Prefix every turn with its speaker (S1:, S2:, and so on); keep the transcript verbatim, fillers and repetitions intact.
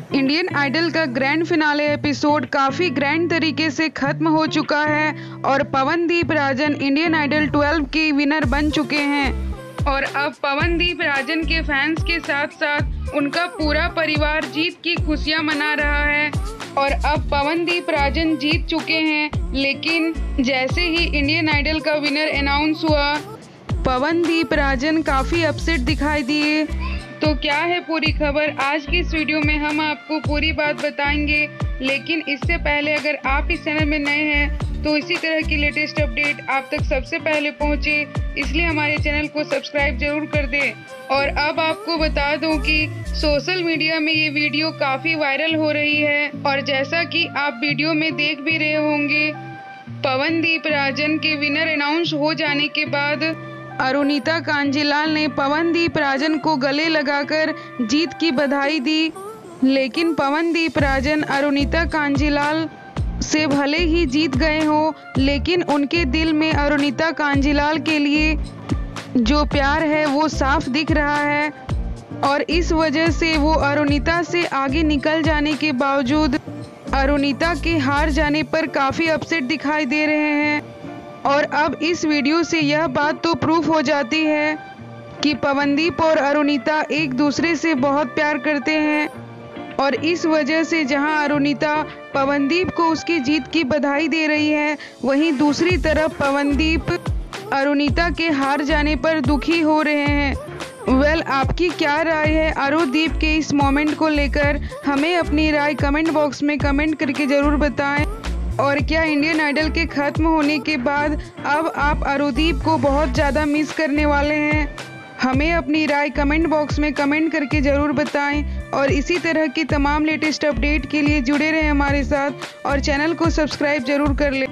S1: Indian Idol का grand finale episode काफ़ी grand तरीके से ख़त्म हो चुका है और Pawandeep Rajan Indian Idol twelve के विनर बन चुके हैं। और अब पवनदीप राजन के फैंस के साथ साथ उनका पूरा परिवार जीत की खुशियां मना रहा है। और अब पवनदीप राजन जीत चुके हैं, लेकिन जैसे ही इंडियन आइडल का विनर अनाउंस हुआ, पवनदीप राजन काफ़ी अपसेट दिखाई दिए। तो क्या है पूरी खबर, आज की इस वीडियो में हम आपको पूरी बात बताएंगे। लेकिन इससे पहले अगर आप इस चैनल में नए हैं तो इसी तरह की लेटेस्ट अपडेट आप तक सबसे पहले पहुंचे, इसलिए हमारे चैनल को सब्सक्राइब जरूर कर दें। और अब आपको बता दूं कि सोशल मीडिया में ये वीडियो काफ़ी वायरल हो रही है और जैसा कि आप वीडियो में देख भी रहे होंगे, पवनदीप राजन के विनर अनाउंस हो जाने के बाद अरुणिता कांजीलाल ने पवनदीप राजन को गले लगाकर जीत की बधाई दी। लेकिन पवनदीप राजन अरुणिता कांजीलाल से भले ही जीत गए हों, लेकिन उनके दिल में अरुणिता कांजीलाल के लिए जो प्यार है वो साफ दिख रहा है। और इस वजह से वो अरुणिता से आगे निकल जाने के बावजूद अरुणिता के हार जाने पर काफ़ी अपसेट दिखाई दे रहे हैं। और अब इस वीडियो से यह बात तो प्रूफ हो जाती है कि पवनदीप और अरुणिता एक दूसरे से बहुत प्यार करते हैं। और इस वजह से जहां अरुणिता पवनदीप को उसकी जीत की बधाई दे रही है, वहीं दूसरी तरफ पवनदीप अरुणिता के हार जाने पर दुखी हो रहे हैं। वेल, आपकी क्या राय है अरुदीप के इस मोमेंट को लेकर? हमें अपनी राय कमेंट बॉक्स में कमेंट करके ज़रूर बताएं। और क्या इंडियन आइडल के ख़त्म होने के बाद अब आप अरुदीप को बहुत ज़्यादा मिस करने वाले हैं? हमें अपनी राय कमेंट बॉक्स में कमेंट करके ज़रूर बताएं। और इसी तरह की तमाम लेटेस्ट अपडेट के लिए जुड़े रहें हमारे साथ और चैनल को सब्सक्राइब ज़रूर कर लें।